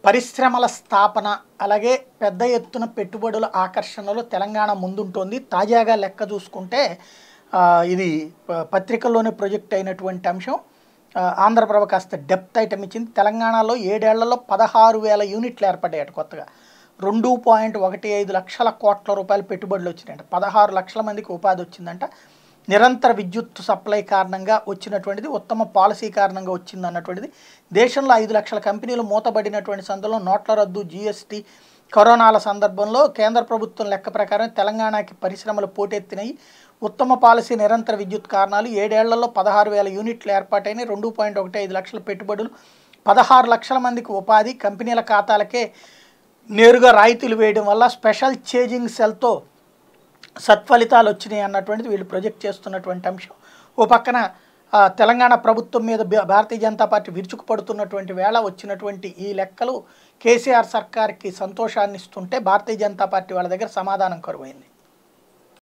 పరిశ్రమల స్థాపన అలాగే పెద్ద ఎత్తున పెట్టుబడుల ఆకర్షణలో తెలంగాణ ముందుంటోంది. తాజాగా లెక్క చూసుకుంటే ఇది పత్రికల్లోనే ప్రొజెక్ట్ అయినటువంటి అంశం. ఆంధ్రప్రభ కాస్త డెప్త్ ఐటమ్ ఇచ్చింది. తెలంగాణలో 7 ఏళ్లలో 16,000 యూనిట్లు ఏర్పడ్డాయట కొత్తగా. 2.15 లక్షల కోట్ల రూపాయల పెట్టుబడులు వచ్చినాయంట. 16 లక్షల మందికి ఉపాధి వచ్చిందంట. నిరంతర విద్యుత్ సప్లై కారణంగా వచ్చినటువంటిది, ఉత్తమ పాలసీ కారణంగా వచ్చింది అన్నటువంటిది. దేశంలో 5 లక్షల కంపెనీలు మూతబడినటువంటి సందర్భంలో నోట్ల రద్దు, జీఎస్టీ, కరోనాల సందర్భంలో కేంద్ర ప్రభుత్వం లెక్క ప్రకారం తెలంగాణకి పరిశ్రమలు పోటెత్తినాయి. ఉత్తమ పాలసీ, నిరంతర విద్యుత్ కారణాలు 7 ఏళ్లలో 16,000 యూనిట్లు ఏర్పాటైనాయి. 2.15 లక్షల పెట్టుబడులు, 16 లక్షల మందికి ఉపాధి, కంపెనీల ఖాతాలకే నేరుగా రాయితీలు వేయడం వల్ల స్పెషల్ చేంజింగ్ సెల్తో సత్ఫలితాలు వచ్చినాయి అన్నటువంటిది వీళ్ళు ప్రొజెక్ట్ చేస్తున్నటువంటి అంశం. ఓ పక్కన తెలంగాణ ప్రభుత్వం మీద భారతీయ జనతా పార్టీ విరుచుకుపడుతున్నటువంటి వేళ వచ్చినటువంటి ఈ లెక్కలు కేసీఆర్ సర్కార్కి సంతోషాన్ని ఇస్తుంటే భారతీయ జనతా పార్టీ వాళ్ళ దగ్గర సమాధానం కరువైంది.